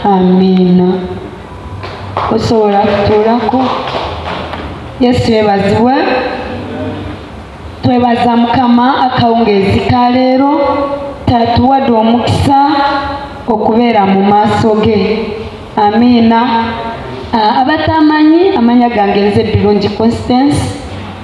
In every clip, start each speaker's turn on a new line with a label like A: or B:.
A: amina. Osobola kutuulako. Yesu yeebazibwe. Twebaza Mukama akawungeezi ka leero tatuwadde omukisa okubeera mu maaso ge. Amiina. Abatamanyi amanya gange nze Birungi CONSTACE.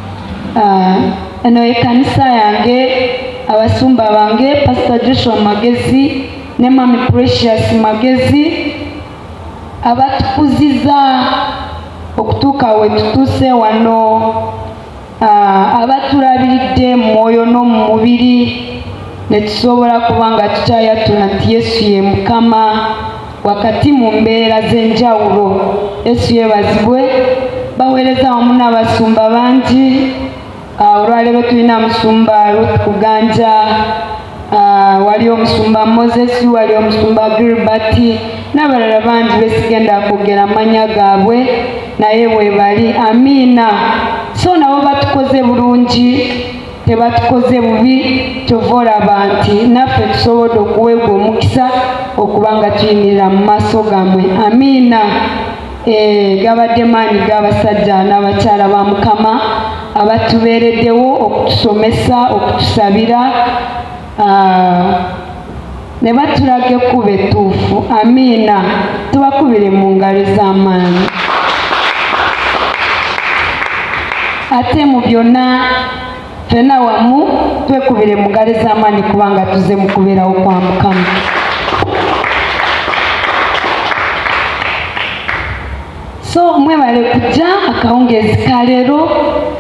A: Eno ekanisa yange abasumba bange Pastor Joshua Magezi ne Mami Precious Magezi abatukuziza okutuuka we tutuuse wano, abatulabiridde mu mwoyo n'omu mubiri ne tusobola kubanga tukyayatula nti Yesu ye Mukama wakati mu mbeera z'enjawulo. Yesu yeebazibwe. Baweereza wamu n'abasumba bangi. Olwaleero tulina musumba Ruth Kuganja, wali omusumba Moses, wali omusumba Gilbert n'abalala bangi besigenda kwogera amanya gaabwe naye weebali. Amiina. So nabo batukoze bulungi, tebatukoze bubi, kyova olaba nti naffe tusobodde okuweebwa omukisa okuba nga tuyimirira mu maaso gammwe. Amiina. Gabadde maanyi g'abasajja n'abakyala ba Mukama abatubeereddewo okutusomesa, okutusabira, ne batulaga ekkubo ettuufu. Amiina. Tubakubire mu ngalo z'amaanyi. Ate mu byonna ffenna wamu twekubire mu ngalo z'amaanyi kubanga tuze mu kubeerawo kwa Mukama. So mwebale kujja akawungeezi ka leero.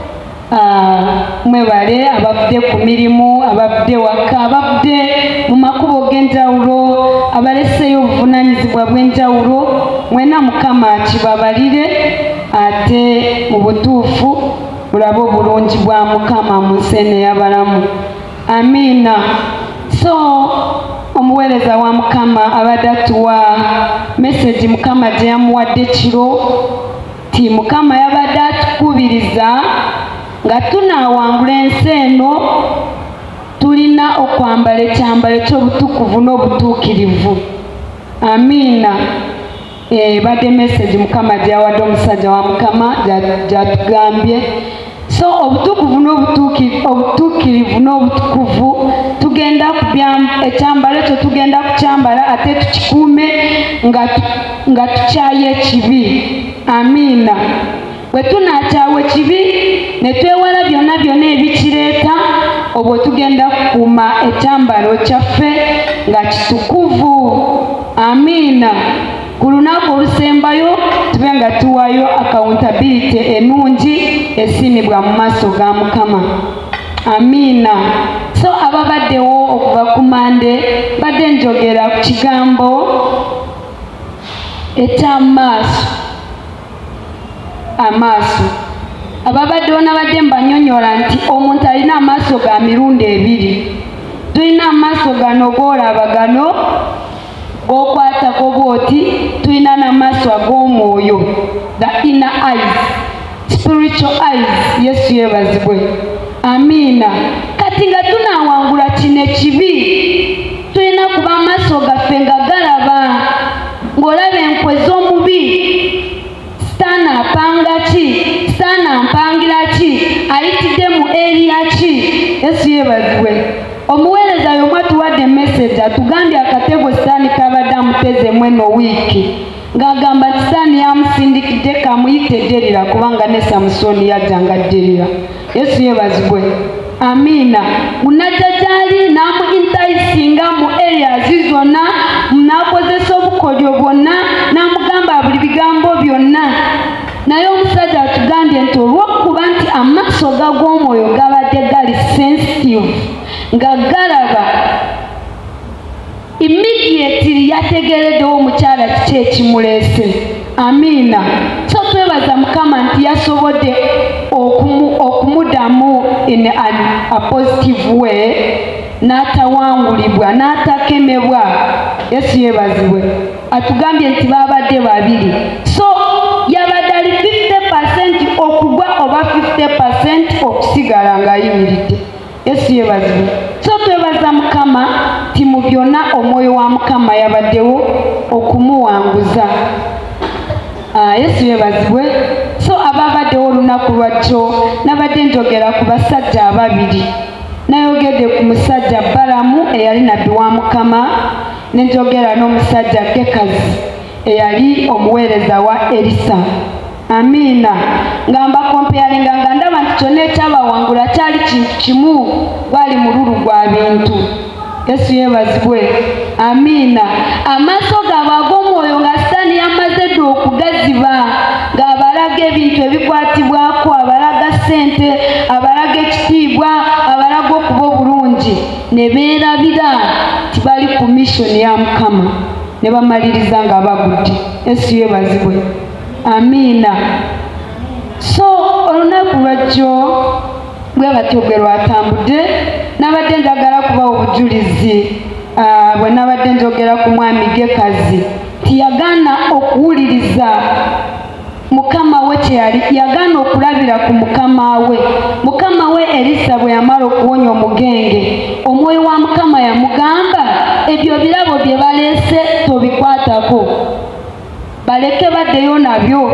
A: Mwebale abavudde ku mirimu, abavudde waka, abavudde mu makubo g'enjawulo, abaleseeyo obuvunaanyizibwa bw'enjawulo. Mwena Mukama kibabalire ate mu butuufu mulabe obulungi bwa Mukama mu nsi eno ey'abalamu. Amiina. So omuweereza wa Mukama abadde atuwa message Mukama gye yamuwadde kiro ti Mukama yabadde atukubiriza nga tunaawangula ensi eno tulina okwambala ekyambalo ky'obutukuvu n'obutuukirivu. Amiina. Badde message Mukama gye yawadde omusajja wa Mukama gy'atugambye. So obutuukirivu n'obutukuvu tugenda ekyambalo ekyo tugenda kukyambala ate tukikuume nga tukyaye ekibi. Amiina. Bwe tunaakyawa ekibi ne twewala byonna byonna ebikireeta, obwo tugenda kukuuma ekyambalo kyaffe nga kitukuvu. Amiina. Ku lunaku olusembayo tube nga tuwayo accountability ennungi esiimibwa mu maaso ga Mukama. Amiina. So ababaddewo okuva ku Mande badde njogera ku kigambo eky'amaaso. Amaaso. Ababaddewo nabadde mbanyonyola nti omuntu alina amaaso ga mirundi ebiri. Tulina amaaso gano g'olaba gano g'okwatako bw'oti, tulina n'amaaso ag'omwoyo, the inner eyes, spiritual eyes. Yesu yeebazibwe. Amiina. Kati nga tunaawangula kino ekibi tulina kuba amaaso gaffe nga galaba, ng'olaba enkwe z'omubi. Sitaani apanga ki? Sitaani ampangira ki? Ayitidde mu eriya ki? Yesu yeebazibwe. Omuweereza y'omu atuwadde message atugambye akatego Sitaani kabadde amutezemu eno wiiki ng'agamba nti Sitaani yamusindikidde kamuyite Derira kubanga ne Samusoni yajjanga Derira. Yesu yeebazibwe. Amiina. Munajja gy'ali n'amu-enticinga mu areas zonna, n'akozesa obukodyo bwonna, n'amugamba buli bigambo byonna. Naye omusajja atugambye nti olw'okuba nti amaaso g'omwoyo gabadde gali sensitive nga galaba, immediately yategereddewo omukyala kiki ekimuleese. Amiina. So twebaza Mukama nti yasobodde okumudamu in a positive way, n'atawangulibwa, n'atakemebwa. Yesu yeebazibwe. Atugambye nti babadde babiri. So yabadde ali 50% okugwa oba 50% okusigala ng'ayimiridde. Yesu yeebazibwe. So twebaza Mukama ti mu byonna omwoyo wa Mukama yabaddewo okumuwangula. Yesu yebazibwe. So ababaddewo olunaku lwajjo nabadde njogera ku basajja ababiri. Nayogedde ku musajja Balamu eyali nabbi wa Mukama, ne njogera n'omusajja Gekazi eyali omuweereza wa Elisa. Amina. Ngamba comparinga nga ndaba nti kyonna ekyabawangula kyali kintu kimu, bali mululu gwa bintu. Yesu yebazibwe. Amina. Amaaso gaabwe ag'omwoyo nga Sitaani yamaze dda okugaziba, ng'abalaga ebintu ebikwatibwako, abalaga ssente, abalaga ekitiibwa, abalaga okuba obulungi, ne beerabira nti bali ku missoni ya Mukama, ne bamaliriza nga bagudde. Yesu yebazibwe. Amina. So olunaku lwajjo bwe batyo bwe lwatambudde, nabadde njagala kuba obujulizi bwe nabadde njogera ku mwami Gekazi nti yagaana okuwuliriza Mukama we kyeyali, yagaana okulabira ku Mukama we. Mukama we Elisa bwe yamala okuwonya omugenge, omwoyo wa Mukama yamugamba ebyo birabo bye baleese tobikwatako, baleke baddeyo nabyo.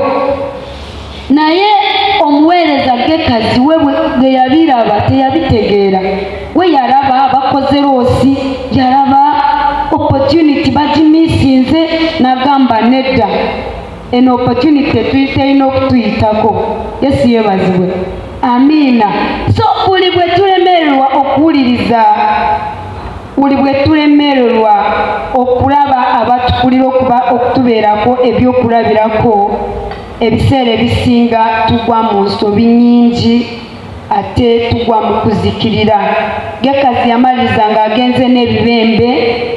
A: Naye omuweereza Gekazi we bwe yabiraba teyabitegeera. We yalaba bakoze loosi, yalaba opportunity bagimisinze, n'agamba nedda, eno opportunity tuyina okutuyitako. Yesu yebazibwe. Amina. So buli bwe tulemererwa okuwuliriza, buli bwe tulemererwa okulaba abatukulira okutubeerako ebyokulabirako, ebiseera ebisinga tugwa mu nsobi nnyingi ate tugwa mu kuzikirira. Gekazi yamaliriza ng'agenze n'ebibembe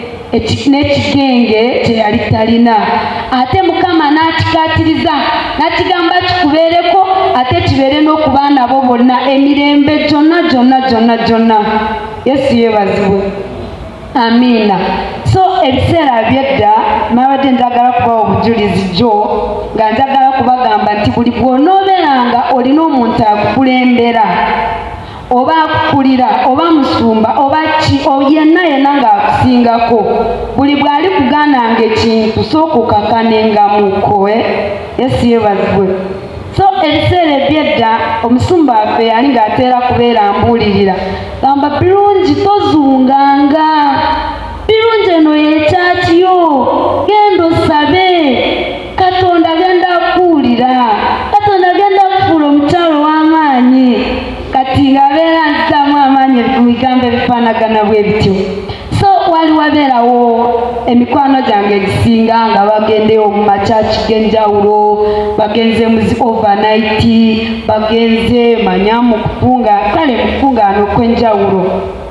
A: n'ekigenge kye yali talina, ate Mukama n'akikaatiriza n'akigamba kikubeereko, ate kibeere n'okubaana bo bonna emirembe gyonna. Yesu yebazibwe. Amina. So ebiseera byedda nabadde njagala kuba obujulizi jjo nga njagala kubagamba nti buli bw'onooberanga olina omuntu akukulembera oba akukulira oba musumba oba yenna ng'akusingako, buli bw'ali kugaananga ekintu sooka okakanengamuko. Yesu yebazibwe. So ebiseera ebyedda omusumba waffe yali ng'ateera kubeera mbuulirira, gamba birungi tozunganga, birungi eno y'ekyakiyo, genda osabe, Katonda agenda kuwulira, Katonda agenda kufuula omukyalo w'amaanyi. Kati ng'abeera nzitamu amaanyi mu bigambo ebifaanagana bwe bityo. So wali wabeerawo emikwano gyange egisinga nga bagendeyo mu makyaki g'enjawulo, bagenze mu overnight, bagenze manya mu kufunga, kale mu kufungaano kw'enjawulo.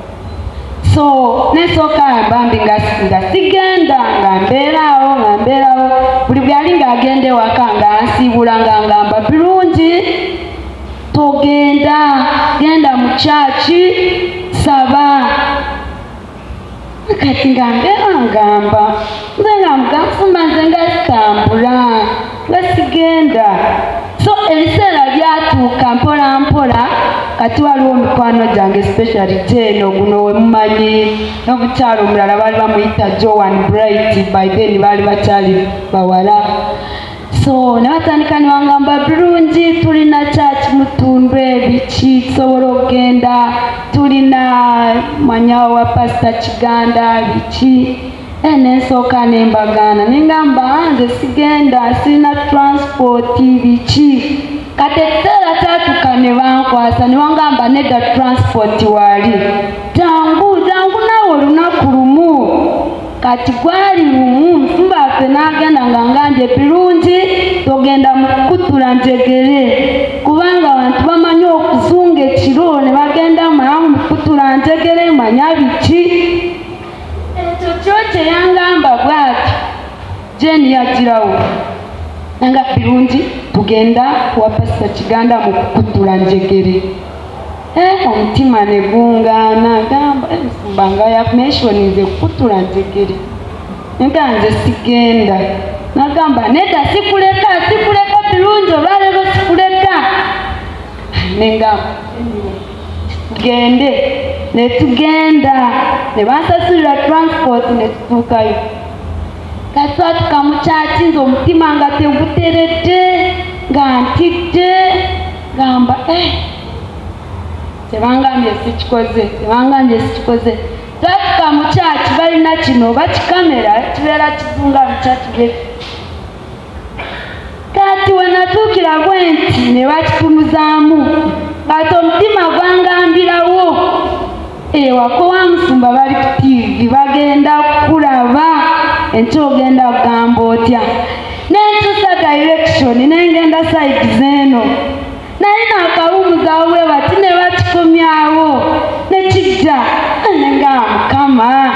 A: So nesooka bambi nga sigenda nga mbeeraawo buli bwali ng'agenda ewaka ng'ansiibula nga ngamba birungi togenda, genda mu kyaki saba. Kati nga mbeera ngamba nze nga mugamba nze nga sitambula nga sigenda. So ebiseera byatuuka mpola mpola, kati waliwo mikwano gyange especially Jeno guno we mumanyi, n'omukyalo omulala baali bamuyita Joan Bright, by then baali bakyali bawala. So ne batandika ne bangamba birungi tulina church Mutundwe biki tusobola okugenda, tulina manyawo wa Pastor Kiganda biki. Nensooka ne mbagaana ne ngamba nze sigenda, sirina transport biki. Kati ekiseera kyatuuka ne bankwasa ne bangamba nedda transport waali, jangu naawe olunaku lumu. Kati gwali lumu musumba waffe n'agenda nga ngambye birungi togenda mu kukutula njegere, kubanga abantu bamanyi okuzunga ekiro ne bagenda mu kukutula njegere manya biki. Ekyo kyo kye yangamba bw'ati, Jeni yagirawo nanga birungi tugenda wa Pastor Kiganda mu kukutula njegere. Omutima ne gungaana, gamba ensumba nga yamenshoninze kukutula njegere, nga nze sigenda. Nagamba nedda sikuleka birungi olwaleero sikuleka. Nengamba tugende, ne tugenda ne bansasulira transport ne tutuukayo. kasatuka mukyaki nze omutima nga teguteredde nga ntidde gamba tebangambye sikikoze twatuka mukyaki balina kino oba kikamera kibeera kizunga mukyaki kati wenatuukira bwe nti ne bakitunuzaamu kati omutima gwangambirawo ewako wa musumba bali ku TV bagenda kulaba enkya ogenda kugamba otya nenkyusa direction nengenda side zeeno naye nakawumuzawo bwe bati ne bakikomyawo nekijja nenga mukama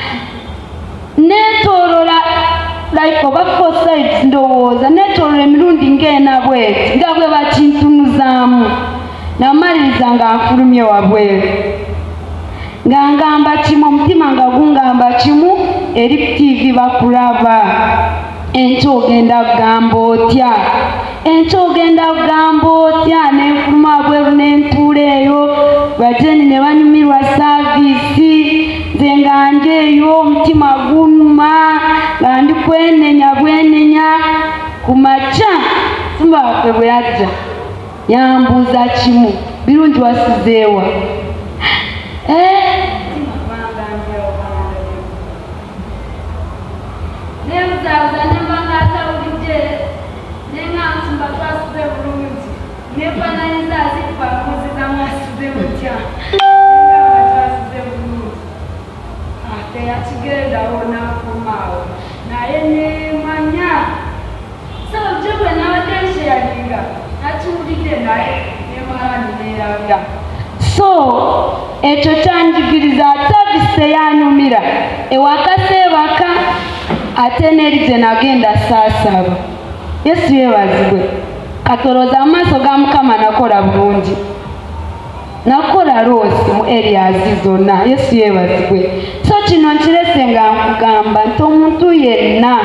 A: netolola like oba 4 sides ndowooza netolola emirundi ng'ena bweti nga bwe bakintunuzaamu namaliriza nga nfulumye wabweru nga ngamba kimu omutima nga gungamba kimu eri ku TV bakulaba enkya ogenda kugamba otya nenfuluma wabweru nentuula eyo bajeni ne banyumirwa saavisi nze nga njeeyo omutima gunuma nga ndi bwenenya ku makya sumba waffe bwe yajja yambuuza kimu birungi wasizeewa nebuzaabuza nembanga atawulidde nenga nsumba twasize bulungi nefananyiza azikubamuziza mwasize mutya nenga twasize bulungi teyakigendawo nakumaawo naye nemanya so jebwe nabatenshyalinga nakiwulidde naye nemala nineerabya so ekyo kyanjigiriza savisi eyanyumira ewakaseebaka ate neri gye nagenda saasaba Yesu yeebazibwe katoloza mu maaso ga Mukama nakola bulungi nakola loosi mu eriyazi zonna Yesu yeebazibwe so kino nkirese nga nkugamba nti omuntu yenna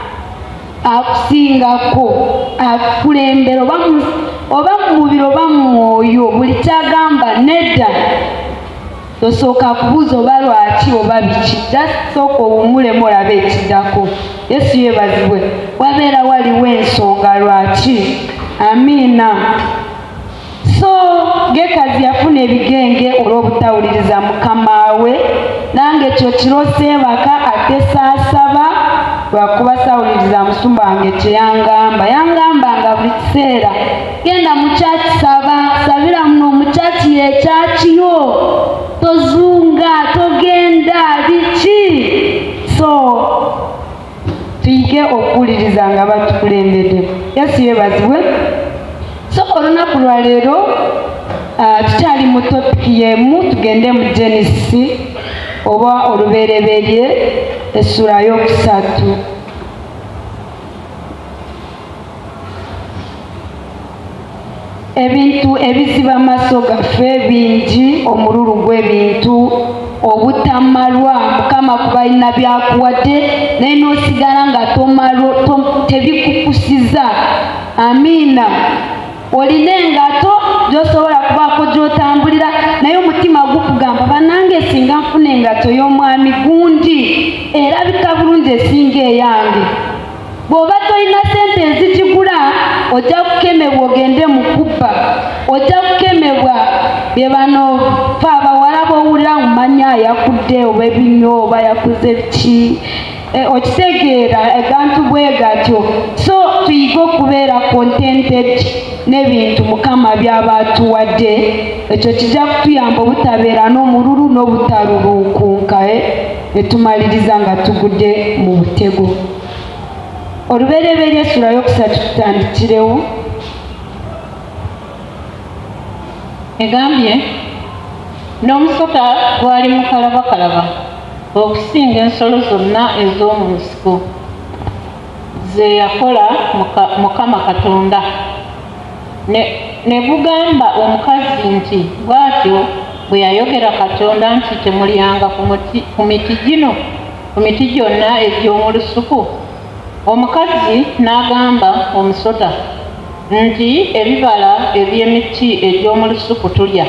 A: akusingako akulembera oba mu mubiri oba mu mwoyo buli kyagamba nedda tosooka kubuuza oba lwaki oba biki just sooka owummulemu olabe ekiddako Yesu yeebazibwe wabeera waliwo ensonga lwaki amiina so Gekazi yafuna ebigenge olw'obutawuliriza mukama we nange ekyo kiro seebaka ate saasaba lwakuba sawuliriza musumba wange yangamba nga buli kiseera genda mukyaki sabira muno omukyaki yekyakiyo tozunga togenda biki so tuyige okuwuliriza nga batukulembedde Yesu yeebazibwe so olunaku lwa leero tukyali mu topiki yemu tugende mu Genesis oba olubereberye essula y'okusatu ebintu ebiziba amaaso gaffe bingi omululu gw'ebintu obutamalwa Mukama kuba alina byakuwadde naye n'osigala nga tebikukusiza amiina olina engato gy'osobola kubaako gy'otambulira naye omutima gukugamba bannange singa nfuna engato y'omwami gundi erabika bulungi esinga eyange bw'oba tolina sente ezigigula ojja kukemebwa ogende mu kubba ojja kukemebwa bye bano fe abawala b'owulira mu manya yakudde oba ebinyo oba yakuze ki okitegeera egantu bwe gatyo so tuyige okubeera contented n'ebintu Mukama by'aba atuwadde ekyo kijja kutuyamba obutabeera n'omululu n'obutaluluukunka netumaliriza nga tugudde mu butego olubereberye essula y'okusatu tutandikirewo
B: egambye n'omusota gwali mukalabakalaba okusinga ensolo zonna ez'omu nsiko ze yakola Mukama Katonda ne bugamba omukazi nti bw'atyo bwe yayogera Katonda nti temulyanga ku miti gyonna egy'omu lusuku. Omukazi n'agamba omusota nti ebibala eby'emiti egy'omu lusuku tulya,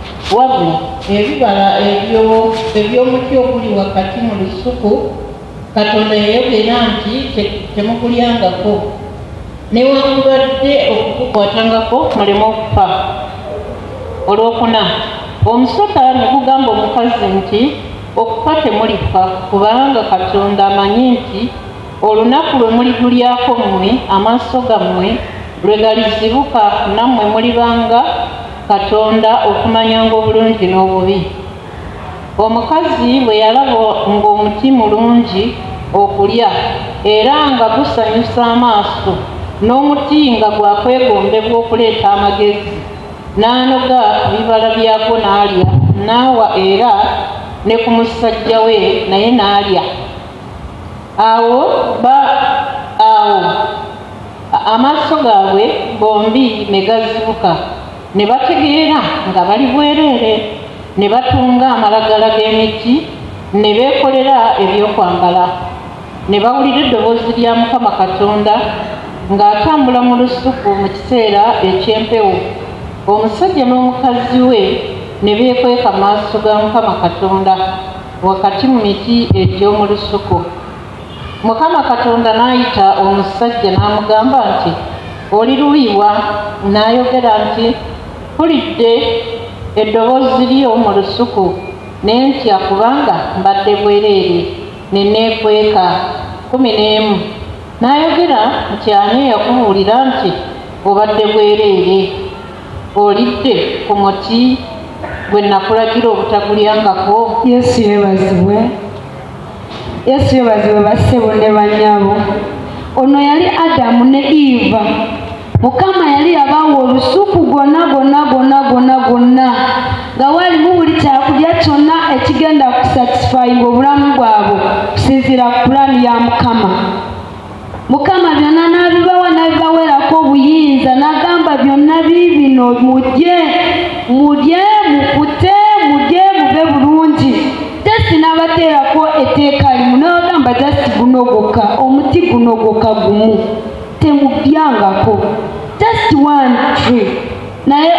B: wabula ebibala eby'omuti oguli wakati mu lusuku Katonda yayogera nti temukulyangako newankubadde okukukwatangako muleme okufa. Olwokuna omusota ne gugamba omukazi nti okufa temulifa kubanga Katonda amanyi nti olunaku lwe muligulyako mmwe amaaso gammwe lwe galizibuka nammwe mulibanga Katonda okumanyanga obulungi n'obubi. Omukazi bwe yalaba ng'omuti mulungi okulya era nga gusanyusa amaaso n'omuti nga gwakwegombebwa okuleeta amagezi, n'anoga ebibala byagwo n'alya, n'awa era ne ku musajja we naye n'alya. Awo amaaso gaabwe bombi ne gazibuka ne bategeera nga bali bwereere, ne batunga amalagala g'emiti ne beekolera ebyokwambala. Ne bawulira eddoboozi lya Mukama Katonda ng'atambula mu lusuku mu kiseera eky'empewo. Omusajja n'omukazi we ne beekweka maaso ga Mukama Katonda wakati mu miti egy'omu lusuku. Mukama Katonda n'ayita omusajja n'amugamba nti, oli luyiwa? N'ayogera nti, mpulidde eddoboozi lyo mu lusuku ne ntya kubanga mbadde bwereere ne neekweka. 11. N'ayogera nti, ani yakubuulira nti obadde bwereere? Olidde ku muti gwe nakulagira obutagulyangako?
A: Yesu yeebazibwe. Yesu yeebazibwe bassebo ne bannyabo. Ono yali Adamu ne Eva. Mukama yali yabaawa olusuku gwonna nga walimu buli kyakulya kyonna ekigenda kusatisfyinga obulamu bwabwe kusinziira ku pulaani ya Mukama. Mukama byonna n'abibawa n'abibawerako obuyinza, n'agamba byonna biibino mujje mukute mujye mube bulungi. Just n'abateerako etteeka limu n'abagamba just gunogoka, omuti gunogoka gumu temubyangako, just one tree. Naye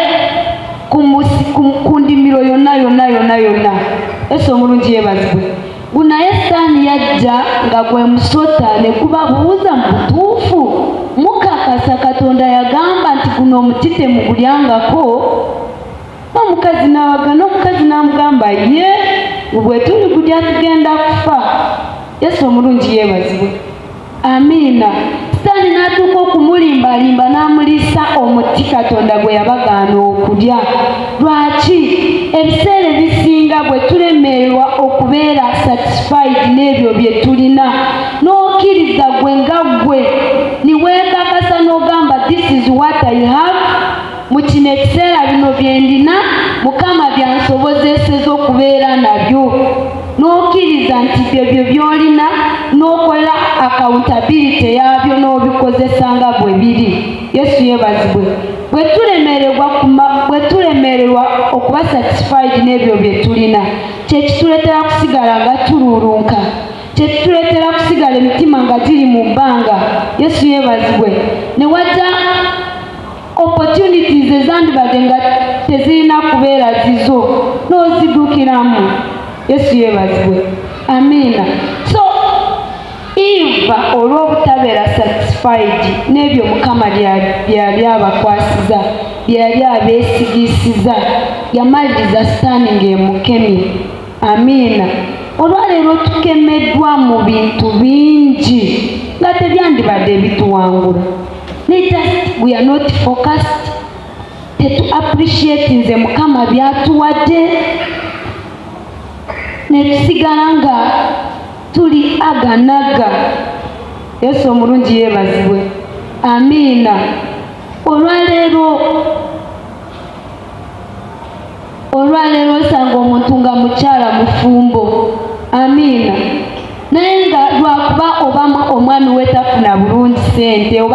A: ku ndimiro yonna. Yesu omulungi yeebazibwe. Gunaye Sitaani yajja nga gwe musota ne gubabuuza mu butuufu mukakasa Katonda yagamba nti guno omuti temugulyangako? Omukazi n'amugamba ye bwe tuligulya tugenda kufa. Yesu omulungi yeebazibwe. Amiina. Sitaani n'atuuka okumulimbalimba n'amuliisa omuti Katonda gwe yabagaana okulya. Lwaki? Ebiseera ebisinga bwe tulemererwa okubeera satisfied n'ebyo bye tulina, n'okkiriza gwe nga gwe niweekakasa n'ogamba this is what I have, mu kino ekiseera bino bye ndina Mukama byansobozeseza okubeera nabyo, n'okkiriza nti byo by'olina n'okola accountability yabyo n'obikozesa nga bwe biri. Yesu yeebazibwe. Bwe tulemererwa okuba satisfied n'ebyo bye tulina, kyekituleetera kusigala nga tuluulunka, kyekituleetera kusigala emitima nga giri mu bbanga. Yesu yeebazibwe. Ne wajja opportunities ezandibadde nga tezirina kubeera zizo n'ozidukiramu. Yesu yeebazibwe. Amiina. So Eva olw'obutabeera satisfied n'ebyo Mukama byali abakwasiza, byali abeesigisiza, yamaliriza Sitaani ng'emukemye. Amiina. Olwaleero tukemeddwa mu bintu bingi nga tebyandibadde bituwangula. We are not focused. Tetu appreciate nze Mukama byatuwadde. Ne tusigala nga tuli aganaga. Yesu omulungi yeebazibwe. Amiina. Olwaleero osanga omuntu nga mukyala mufumbo. Amiina. Naye nga lwakuba oba omwami we tafuna bulungi ssente oba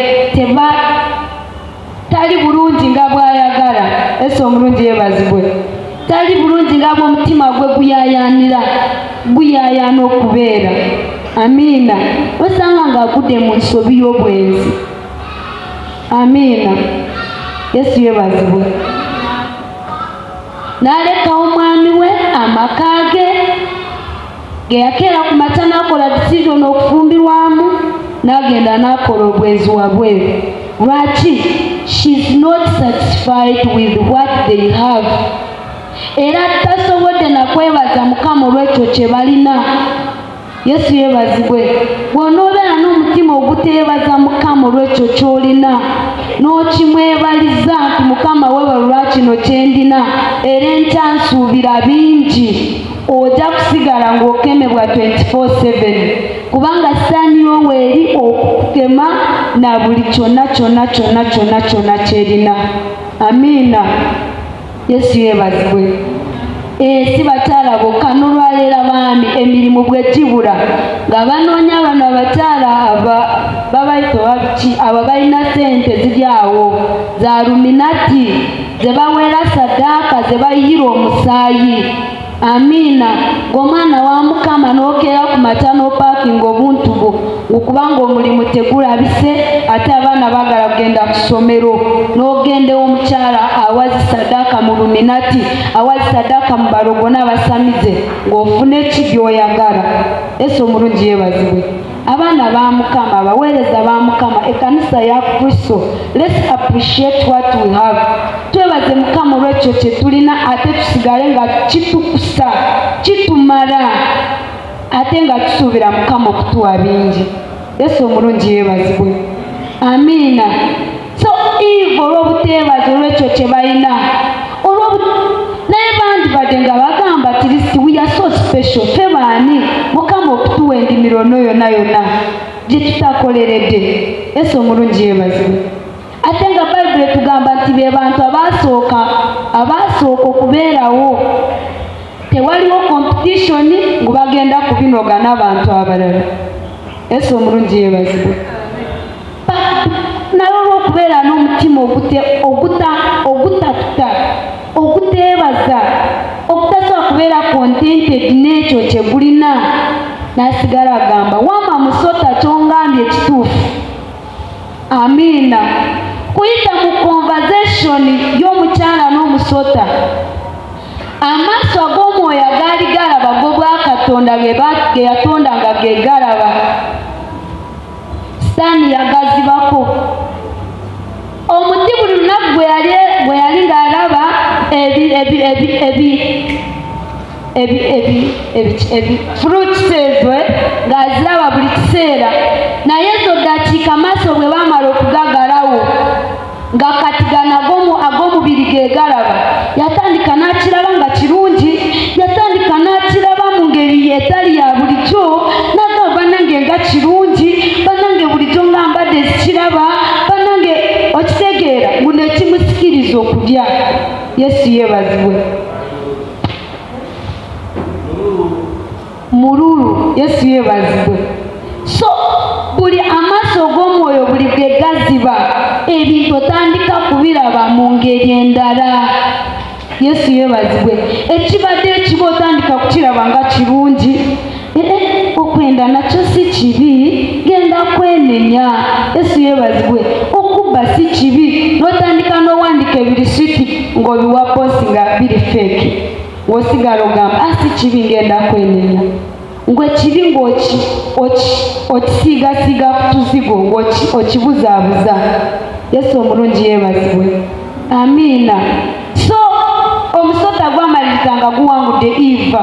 A: tali bulungi nga bw'ayagala. Yesu omulungi yeebazibwe. Tali bulungi nga bw'omutima gwe guyayaana okubeera. Amiina. Osanga ng'agudde mu nsobi y'obwenzi. Amiina. Yesu yeebazibwe. N'alekawo omwami we, amaka ge, geyakeera ku makya n'akola decision okufumbirwamu n'agenda n'akola obwezi wabweru. Lwaki? She's not satisfied with what they have. Era tasobodde nakwebaza Mukama olw'ekyo kye balina. Yesu yeebazibwe. Bw'onoobeera n'omutima oguteebaza Mukama olw'ekyo ky'olina n'okimwebaliza nti Mukama weebale olwa kino kye ndina era enkya nsuubira bingi, ojja kusigala ng'okemebwa 24/7 kubanga sitaani yo weeri okukema na buli kyonna kyerina. Amiina. Yesu yeebazibwe. Si bakyala bokka n'olwaleero abaami emirimu bwe gibula nga banoonya bano abakyala babayita babiki abo balina ssente ziri awo za luminati ze baweera sadaaka ze bayira omusaayi. Amiina. Ng'omwana wa Mukama n'okeera ku makya n'opaakinga obuntu bwo okubanga omulimu tegulabise ate abaana bagala kugenda ku ssomero n'ogendewo omukyala awazi sadaaka mu luminati awazi sadaaka mu balogo n'abasamize ng'ofune ki by'oyagala. Yesu omulungi yeebazibwe. Abaana ba Mukama, abaweereza ba Mukama, ekkanisa ya Kristo, let's appreciate what we have. Twebaze Mukama olw'ekyo kye tulina ate tusigale nga kitukusa kitumala ate nga tusuubira Mukama okutuwa bingi. Yesu omulungi yeebazibwe. Amiina. So Eve olw'obuteebaza olw'ekyo kye balina naye bandi badde nga bagamba tirisi we are so special, ffe baani Mukama okutuwa endimiro yonna gye tutakoleredde. Yesu omulungi yeebazibwe. Ate nga Bayibuli etugamba nti be bantu abasooka okubeerawo, tewaliwo competition ngu bagenda kubinoga n'abantu abalala. Yesu omulungi yeebazibwe. Naye olw'okubeera n'omutima oguteebaza, okutasobola kubeera contented n'ekyo kye gulina, n'asigala agamba wamma musota ky'ongambye ekituufu. Amiina. Kuyita mu conversation y'omukyala n'omusota, amaaso ag'omwoyo agaali galaba go bwa Katonda ge yatonda nga ge galaba, Sitaani yagazibako. Omuti buli lunaku bwe yali ng'alaba fruits ezwe ng'aziraba buli kiseera, naye ezo ddakiika amaaso bwe baamala okugagalawo nga kati ag'omubiri ge galaba, yatandika n'akiraba nga kirungi, yatandika n'akiraba mu ngeri etali ya bulijjo, n'agamba bannange nga kirungi, bannange bulijjo nga mbadde zikiraba, bannange okitegeera ngu nekimusikiriza okulya. Yesu yeebazibwe. Mululu. Yesu yeebazibwe. So buli amaaso g'omwoyo buli ge gaziba ebintu otandika kubiraba mu ngeri endala. Yesu yeebazibwe. Ekibadde ekiba otandika kukiraba nga kirungi, okwenda nakyo si kibi, genda kwenenya. Yesu yeebazibwe. Okubba si kibi, n'otandika n'owandika ebirisiti ng'obiwa posi nga biri fake, ng'osigala ogamba si kibi, ngenda kwenenya. Ngwe kibi ng'okisiigasiiga ku tuzigo ng'okibuzaabuza. Yesu omulungi yeebazibwe. Amiina. So omusota gwamaliriza nga guwangudde Eva.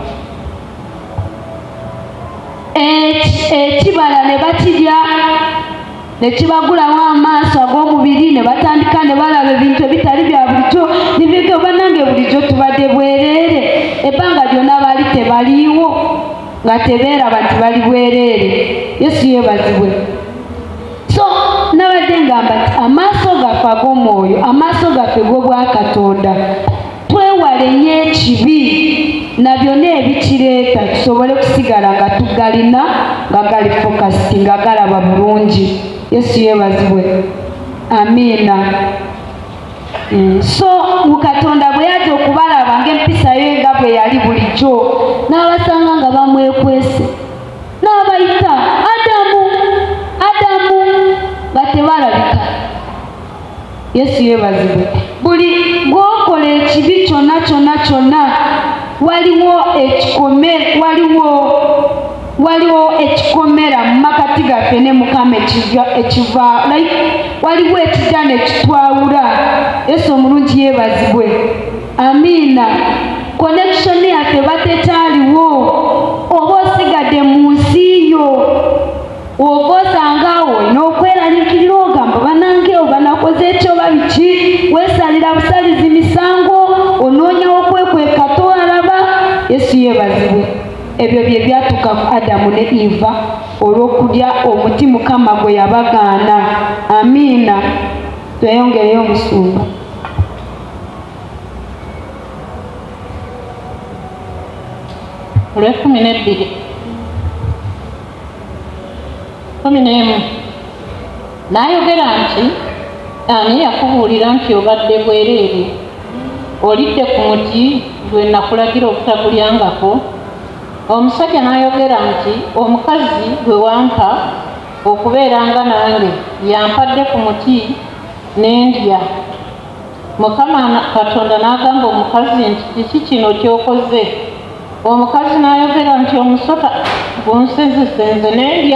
A: Ekibala ne bakirya ne kibagulawo amaaso ag'omubiri, ne batandika ne balaba ebintu ebitali bya bulijjo, ne beega bannange bulijjo tubadde bwereere, ebbanga lyonna baali tebaliiwo nga tebeeraba nti bali bwereere. Yesu yeebazibwe. So nabadde ngamba nti amaaso gaffe ag'omwoyo, amaaso gaffe g'obwa Katonda, twewale nnyo ekibi na byonna ebikireeta, tusobole kusigala nga tugalina nga gali focused, nga galaba bulungi. Yesu yeebazibwe. Amiina. So Katonda bwe yajja okubalaba ng'empisa ye nga bwe yali bulijjo, n'abasanga nga bamwekwese, n'abayita Adamu nga tebalabika. Yesu yeebazibwe. Buli gwokola ekibi kyonna waliwo ekikomera mu makati gaffe ne Mukama ekiva waliwo ekijja ne kitwawula. Yesu omulungi yeebazibwe. Amiina. Connection yaffe batekyaliwo. Oba osigadde mu nsi yo oba osangaawo olina okweraliikirira ogamba banange oba nakoze ekyo oba biki, weesalira busalizi misango, onoonyawo okwekweka toalaba. Yesu yeebazibwe. Ebyo bye byatuuka ku Adamu ne Eva olw'okulya omuti Mukama gwe yabagaana. Amiina. Tweyongereyo omusumba.
B: Olw'ekkumi n'ebbiri 11 n'ayogera nti ani yakubuulira nti obadde bwereere olidde ku muti gwe nakulagira obutagulyangako? Omusajja n'ayogera nti omukazi gwe wampa okubeeranga nange yampadde ku muti n'endya. Mukama Katonda n'agamba omukazi nti kiki kino ky'okoze? Omukazi n'ayogera nti omusota gunsenzesenze n'endya.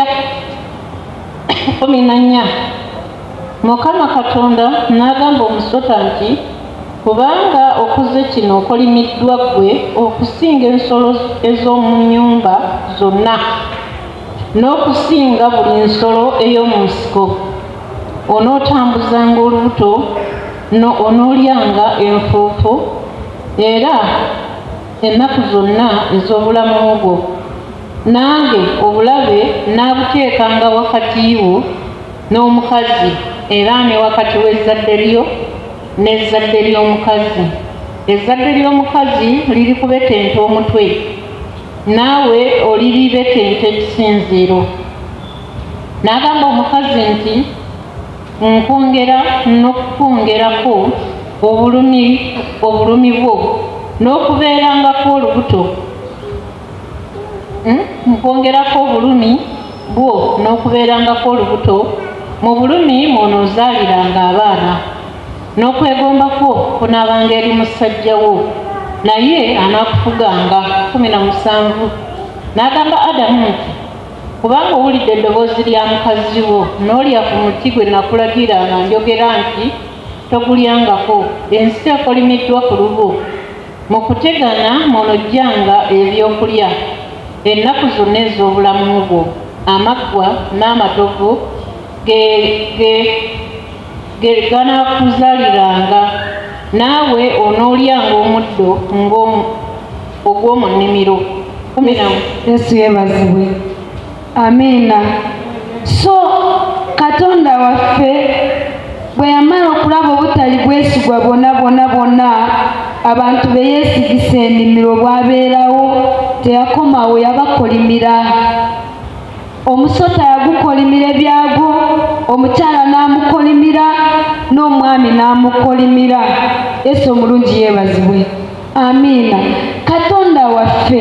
B: 14 Mukama Katonda n'agamba omusota nti kubanga okoze kino okolimiddwa ggwe okusinga ensolo ez'omu nnyumba zonna n'okusinga buli nsolo ey'omu nsiko. Onootambuzanga olubuto onoolyanga enfuufu era ennaku zonna ez'obulamu bwo. Nange obulabe naabuteekanga wakati wo n'omukazi era ne wakati w'ezzadde lyo n'ezzadde ly'omukazi. Ezzadde ly'omukazi lirikubetenta omutwe, naawe oliribetenta ekisinziiro. N'agamba omukazi nti nkwongera n'okukwongerako obulumi bwo n'okubeerangako olubuto. Nkwongerako obulumi bwo n'okubeerangako olubuto. Mu bulumi mw'onoozaaliranga abaana. N'okwegombako kunaabanga eri musajja wo, naye anaakufuganga. 17 N'agamba Adamu nti kubanga owulidde eddoboozi lya mukazi wo n'olya ku muti gwe nakulagira nga njogera nti togulyangako, ensi ekolimiddwa ku lubu. Mu kutegana mw'onojjanga ebyokulya ennaku zonna ez'obulamu bwo. Amaggwa n'amatovu ge ganaakuzaaliranga, naawe onoolyanga omuddo ogw'omu nnimiro. 14
A: Yesu yeebazibwe. Amiina. So Katonda waffe bwe yamala okulaba obutali bwesigwa bonna abantu be yeesigisa ennimiro bwabeerawo, teyakomawo, yabakolimira. Omusota yagukolimira ebyagwo, omukyala n'amukolimira, n'omwami n'amukolimira. Yesu omulungi yeebazibwe. Amiina. Katonda waffe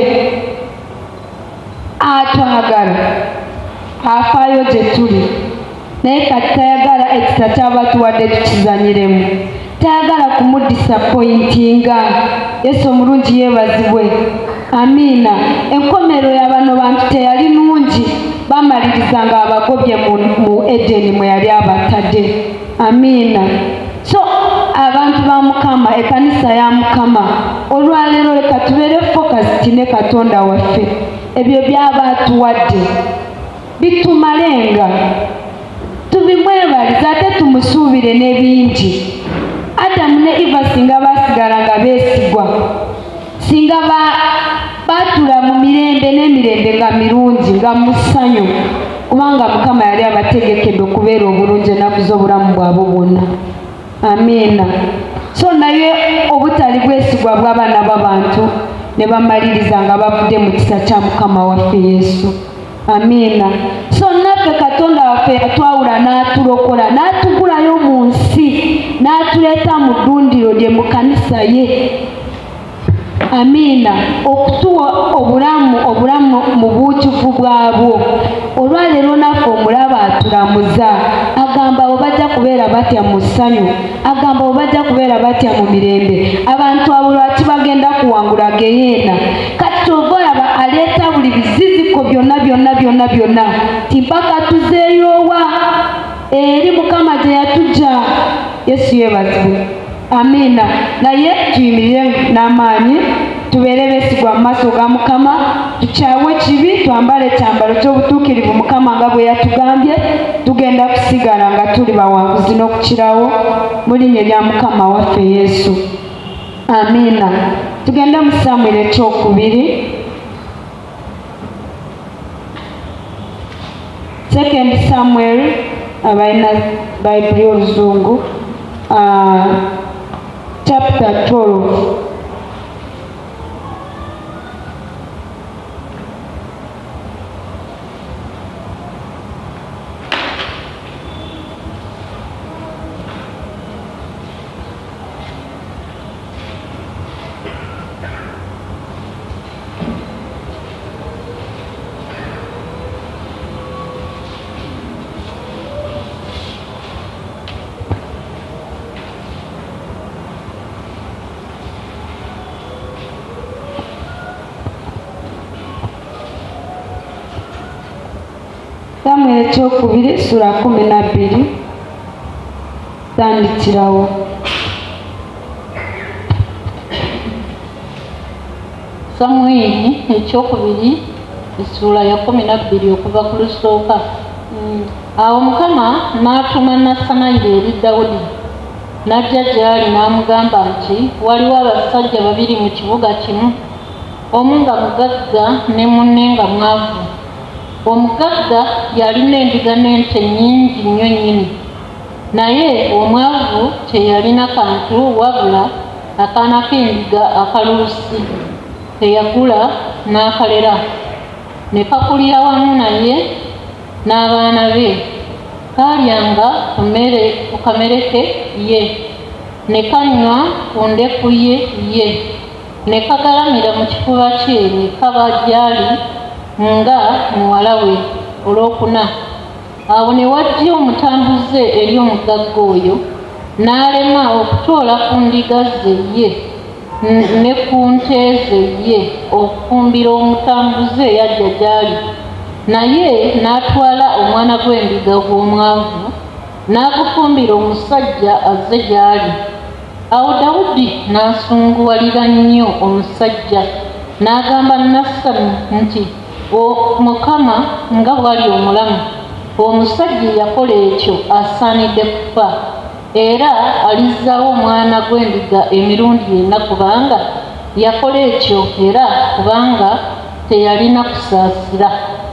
A: atwagala, afaayo gye tuli, naye kati tayagala ekisa ky'aba tuwadde tukizanyiremu, tayagala kumudisappointinga. Yesu omulungi yeebazibwe. Amiina. Enkomero ya bano bantu teyali nungi, bamalirizanga abagobye mu Edeni mwe yali abatadde. Amiina. So abantu ba Mukama, ekkanisa ya Mukama, olwaleero leka tubeere focused ne Katonda waffe. Ebyo by'aba atuwadde bitumalenga, tubimwebaliza ate tumusuubire n'ebingi. Adamu ne Eva singa baasigala nga beesigwa, singa baatula mu mirembe n'emirembe nga mirungi, nga mu ssanyu, kubanga Mukama yali abategekedde okubeera obulungi ennaku z'obulamu bwabwe bwonna. Amiina. So naye obutali bwesigwa bw'abaana b'abantu ne bamaliriza nga bavudde mu kisa kya Mukama waffe Yesu. Amiina. So naffe Katonda waffe yatwawula n'atulokola, n'atugulayo mu nsi, n'atuleeta mu ddundiro lye mu kkanisa ye. Amiina. Okutuwa obulamu mu buutufu bwabwo. Olwaleero naffe omulaba atulamuza, agamba abo bajja kubeera kubeera batya mu ssanyu, agamba bwe bajja kubeera batya mu mirembe, abantu abo lwaki bagenda kuwangula geyeena. Kati kyova olaba aleeta buli biziziko byonna timpaka tuzeeyoowa eri Mukama gye yatujja. Yesu yeebazibwe. Amiina. Naye tuyimirire n'amaanyi tubeere beesigwa mu maaso ga Mukama, tukyawe kibi, twambale ekyambalo ky'obutuukirivu Mukama nga bwe yatugambye, tugenda kusigala nga tuli bawanguzi n'okukirawo mu linnya lya Mukama waffe Yesu. Amiina. Tugenda mu Samwiri ekyokubiri, 2 Samuel abalina Bayibuli y'Oluzungu, chapter 12. Samwiri ekyokubiri sura 12 tandikirawo.
B: Samwiri ekyokubiri sura ya 12 okuva ku lusooka. Awo Mukama n'atuma Nasanayiri eri Dawudi, n'ajja gy'ali n'amugamba nti waliwo abasajja babiri mu kibuga kimu, omu nga mugagga ne munne nga mwavu. Omugagga yalina endiga n'ente nnyingi nnyo nnyini, naye omwavu teyalina kantu wabula akaana k'endiga akalulusi teyagula n'akalera, ne kakulira wamu naye n'abaana be, kaalyanga ku kamere ke ye, ne kanywa ku ndeku ye, ne kagalamira mu kifuba kye, ne kaba gy'ali nga muwala we. Olwokuna awo ne wajja omutambuze eri omugagga oyo, n'alema okutoola ku ndiga ze ye ne ku nte ze ye okufumbira omutambuze eyajja gy'ali, naye n'atwala omwana gw'endiga gw'omwavu n'agufumbira omusajja azze gy'ali. Awo Dawudi n'asunguwalira nnyo omusajja, n'agamba Nasani nti, Mukama nga bw'ali omulamu, omusajja yakola ekyo asaanidde kufa, era alizzaawo omwana gw'endiga emirundi 4 kubanga yakola ekyo era kubanga teyalina kusaasira.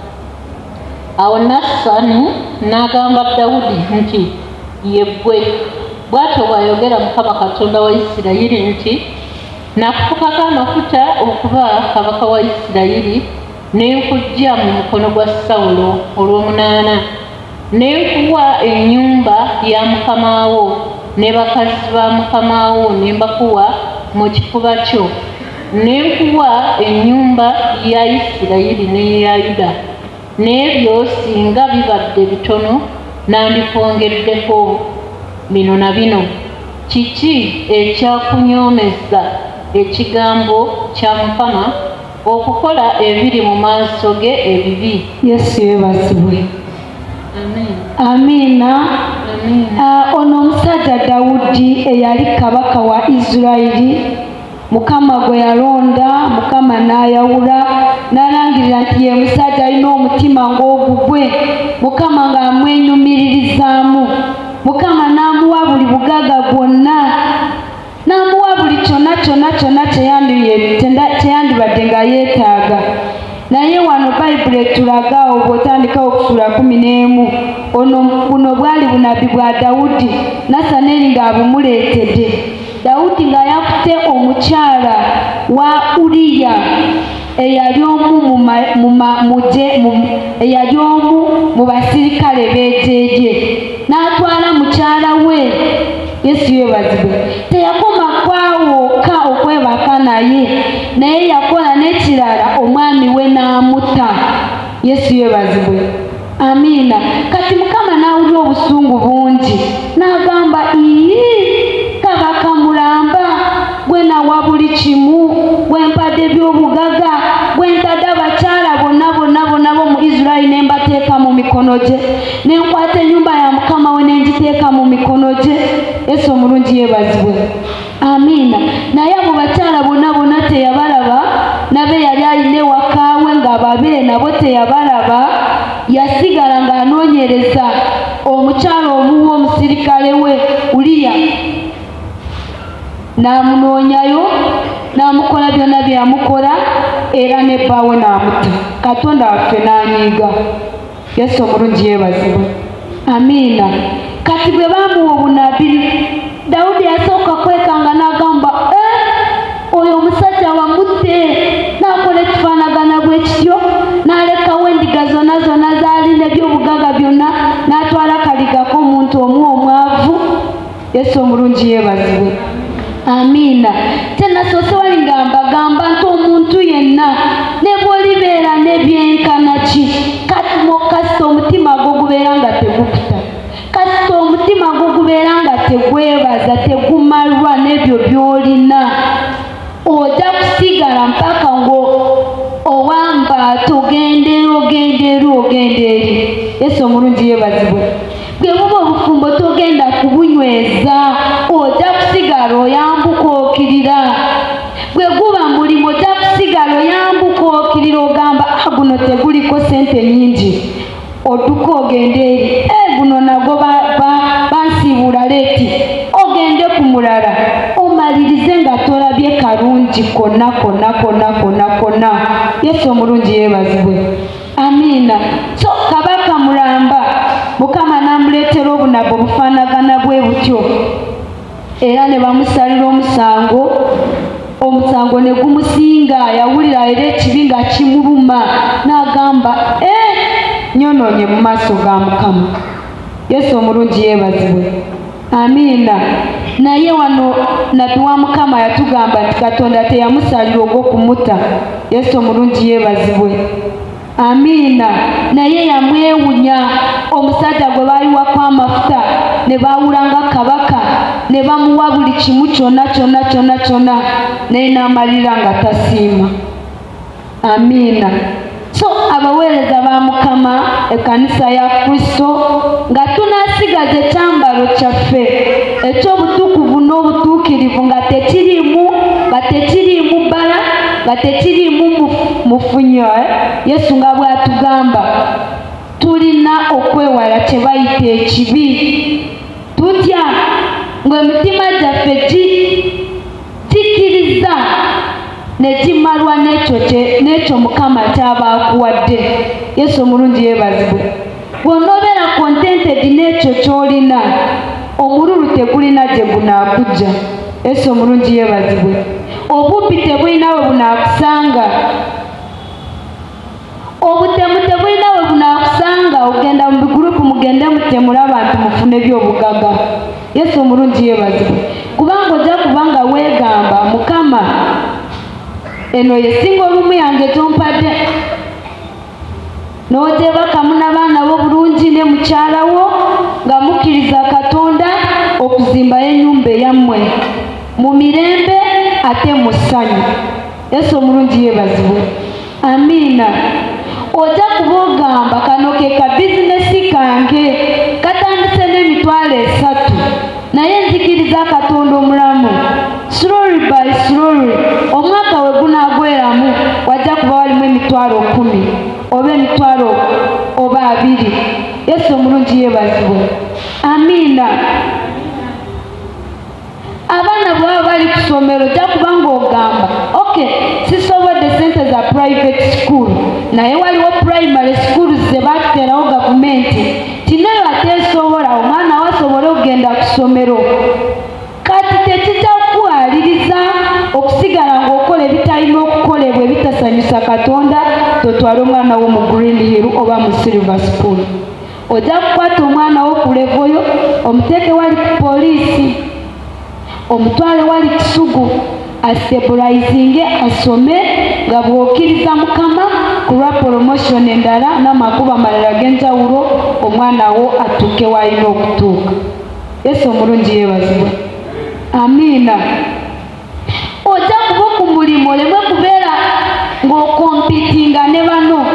B: Awo Nasani n'agamba Dawudi nti, ye ggwe, bw'atyo bw'ayogera Mukama Katonda wa Isirayiri nti, nakufukako amafuta okuba kabaka wa Isirayiri, ne nkujja mu mukono gwa Sawulo olw'omunaana, ne nkuwa ennyumba ya mukama wo ne bakazi ba mukama wo ne mbakuwa mu kifuba kyo, ne nkuwa ennyumba ya Isirayiri n'eya Yuda, n'ebyo singa bibadde bitono nandikwongeddeko bino na bino. Kiki ekyakunyoomesa ekigambo kya Mukama okukola ebiri mu maaso ge ebibi?
A: Yesu yeebazibwe. Amiina. Ono omusajja Dawudi eyali kabaka wa Isirayiri, Mukama gwe yalonda, Mukama n'ayawula, n'alangirira nti ye musajja alina omutima ng'ogugwe, Mukama ng'amwenyumiririzaamu. Mukama n'amuwa buli bugagga bwonna, n'amuwa buli kyonna kyeyandibadde nga yeetaaga. Naye wano Bayibuli etulaga bw'otandikawo okusula 11, buno bwali bunabi bwa Dawudi, Nasaneri ng'abumuleetedde. Dawudi ng'ayakutte omukyala wa Uriya eyali omu mu basirikale b'ejeje, n'atwala mukyala we. Yesu yeebazibwe. Teyakoma kwawooka okwebaka naye yakola n'ekirala, omwami we n'amutta. Yesu yeebazibwe. Amiina. Kati Mukama n'awulira obusungu bungi, Yesu omulungi yeebazibwe. Amiina. Naye abo bakyala bonna teyabalaba, nabe yali alina ewakaawe ng'ababe nabo teyabalaba, yasigala ng'anoonyereza omukyala omu w'omusirikale we Uliya. N'amunoonyayo, n'amukola byonna bye yamukola, era ne bbaawe n'amutta. Katonda waffe n'anyiiga. Yesu omulungi yeebazibwe. Amiina. Kati bwe baamuwa obunabi, Dawudi yasooka kwekanga n'agamba, oyo omusajja wamutte, n'akola ekifaanagana bwe kityo, n'alekawo endiga zonna z'alina eby'obugagga byonna, n'atwala akaliga k'omuntu omu omwavu. Yesu omulungi yeebazibwe. Amiina. Tenasoose wali ngamba nti omuntu yenna ne bw'olibeera n'ebyenkana ki, kasita omutima gwo gubeera nga tegukuta, kasita omutima gwo gubeera nga tegwebaza, tegumalwa n'ebyo by'olina, ojja kusigala mpaka owamba ogende eri. Yesu omulungi yeebazibwe. Bwe buba obufumbo togenda kubunyweza, ojja kusigala oyambuka okirira. Bwe guba mulimu ojja kusigala oyambuka okirira, ogamba guno teguliko sente nyingi, odduka ogende eri. Guno nagwo bansiibula leeti, ogende ku mulala, omalirize nga tolabye kalungi konna. Yesu omulungi yeebazibwe. Amiina. So kabaka mulamba, Mukama n'amuleetera obunago bufaanagana bwe butyo, era ne bamusalira omusango ne gumusinga. Yawulira era ekibi nga kimuluma, n'agamba nyonoonye mu maaso ga Mukama. Yesu omulungi yeebazibwe. Amiina. Naye wano nabbi wa Mukama yatugamba nti Katonda teyamusalira ogw'okumutta. Yesu omulungi yeebazibwe. Amiina. Naye yamwewunya omusajja gwe baaliwako amafuta, ne baawulanga kabaka, ne bamuwa buli kimu kyonna, naye n'amalira nga tasiima. Amiina. So abaweereza ba Mukama, ekkanisa ya Kristo, nga tunaasigaza ekyambalo kyaffe eky'obutukuvu n'obutuukirivu, nga tekiriimu bbala, nga tekiriimu mufunyo. Yesu nga bw'atugamba tulina okwewala kye bayita ekibi. Tutya ng'emitima gyaffe gikkiriza ne gimalwa n'ekyo Mukama ky'aba akuwadde. Yesu omulungi yeebazibwe. Bw'onoobeera contented n'ekyo ky'olina, omululu tegulina gye gunaakujja. Yesu omulungi yeebazibwe. Obubbi tebulina we bunaakusanga, obutemu tebulina we bunaakusanga. Ogenda mu bigurupu mugende mutemula abantu mufune by'obugagga. Yesu omulungi yeebazibwe. Kubanga ojja kubanga weegamba Mukama, eno yesinga olumu yange tompadde, n'ogyebakamu n'abaana bo bulungi ne mukyala wo, nga mukkiriza Katonda okuzimbayo ennyumba eyammwe mu mirembe ate mu ssanyu. Yesu omulungi yeebazibwe. Amiina. Ojja kuba ogamba kano ke ka bizinesi kange katandise n'emitwalo 3, naye nzikiriza Katonda omulamu, slowly by slowly omwaka we gunaagweramu wajja kuba walimu emitwalo 10 oba emitwalo oba 2. Yesu omulungi yeebazibwe. Amiina. Abaana bwaba bali ku ssomero ojja kuba ng'ogamba sisobodde sente za private school, naye waliwo primary schools ze baatuterawo gavumenti tinayo ateesobola omwana wasobole okugenda ku ssomero. Kati tekijja kukwaliriza okusigala ng'okola ebitalina okukolebwa ebitasanyusa Katonda, totwale omwana wo mu Green Hill oba mu Silver Spoon. Ojja kukwata omwana wo ku levoyo, omuteeke wali ku poliisi, omutwale wali Kisugu, astabilizinge asome nga bw'okkiriza Mukama ku lwa promotion endala n'amakubo amalala g'enjawulo, omwana wo atuuke w'alina okutuuka. Yesu omulungi yeebazibwe. Amiina. Ojja kuba ku mulimu oleme kubeera ng'okompitinga ne bano,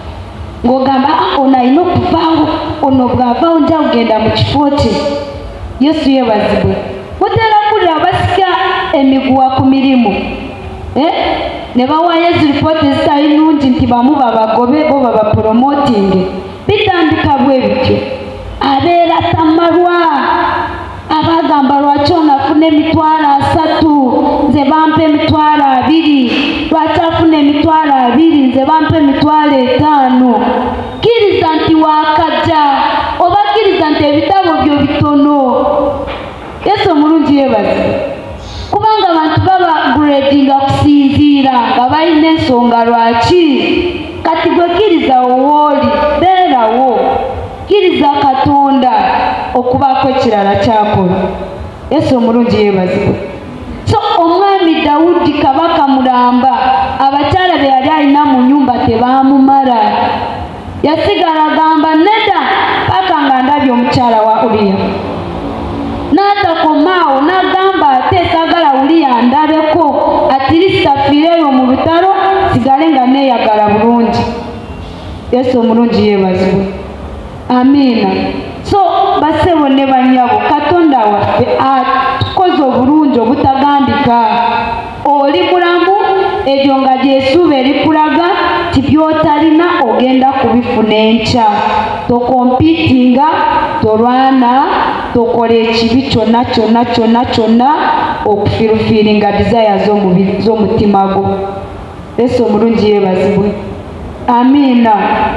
A: ng'ogamba ono alina okuvaawo, ono bw'avaawo nja kugenda mu kifo kye. Yesu yebazibwe. Mutera kulira basika emiguwa ku mirimu. Ne bawa Yesu report zitali nungi nti bamu babagobe bo babapromoting. Bitandika bwe bityo. Abeera tamarwa. Abagamba lwaki onafuna emitwalo 3 nze bampa emitwalo 2 lwaki afuna emitwalo 2 nze bampa emitwalo 5. Kkiriza nti wakajja oba kkiriza nti ebitabo byo bitono. Yesu omulungi yeebazibwe. Kubanga abantu baba gradinga kusinziira nga balina ensonga lwaki. Kati gwe kkiriza wooli beerawo. Kkiriza Katonda okubaako ekirala kyakola. Yesu omulungi yeebazibwe. So omwami Dawudi kabaka mulamba abakyala be yali alina mu nnyumba tebaamumala. Yasigala agamba nedda paka nga ndabye omukyala wa Uliya. N'atakomaawo n'agamba ate saagala Uliya ndabeko atirisita afiireyo mu lutalo sigale nga neeyagala bulungi. Yesu omulungi yeebazibwe. Amiina. So basebo ne banyabo Katonda waffe atukoze obulungi obutagambika. Oli mulamu ebyo nga gyesuuba erikulaga ti byotalina ogenda kubifuna enkya. Tokompitinga, tolwana, tokola ekibi kyonna okufirufiiringa desire z'omutima gwo. Yesu omulungi yeebazibwe. Amiina.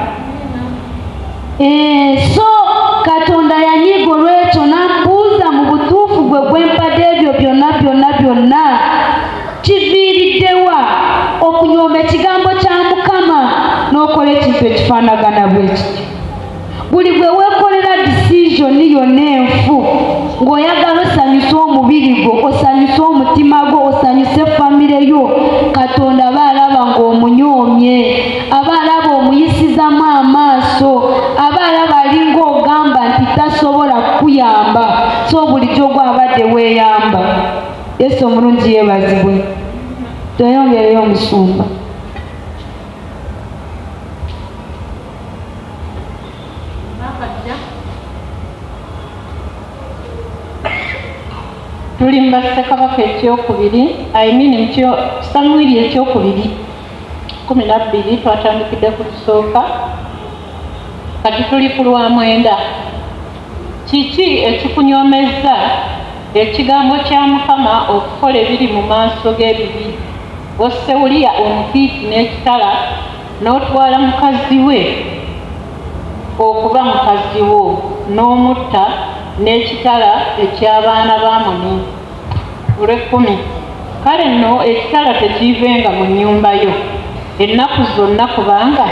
A: So Katonda yanyiga olwekyo n'ambuuza mu butuufu gwe gwempadde ebyo byonna kiviiriddewa okunyooma ekigambo kya Mukama n'okola ekintu ekifaanagana bwe kityo. Buli gwe weekolera decision yonna enfu ng'oyagala osanyusa omubiri gwo, osanyusa omutima gwo, osanyusa famire yo, Katonda aba alaba ng'omunyoomye, aba alaba omuyisizamu amaaso, aba alaba alinga ogamba nti tasobola kukuyamba, so bulijjo gw'abadde weeyamba. Yesu omulungi yeebazibwe. Tweyongereyo omusumba.
B: Tuli mu Bassekabaka ekyokubiri, Samwiri ekyokubiri 12 twatandikidde ku kusooka, kati tuli ku lwamwenda. Kiki ekikunyoomeza ekigambo kya Mukama okukola ebiri mu maaso g'ebibi? Osse Uliya Omukiiti n'ekitala n'otwala mukazi we okuba mukazi wo, n'omutta n'ekitala eky'abaana ba Amoni. 10. Kale nno ekitala tekiivenga mu nnyumba yo ennaku zonna, kubanga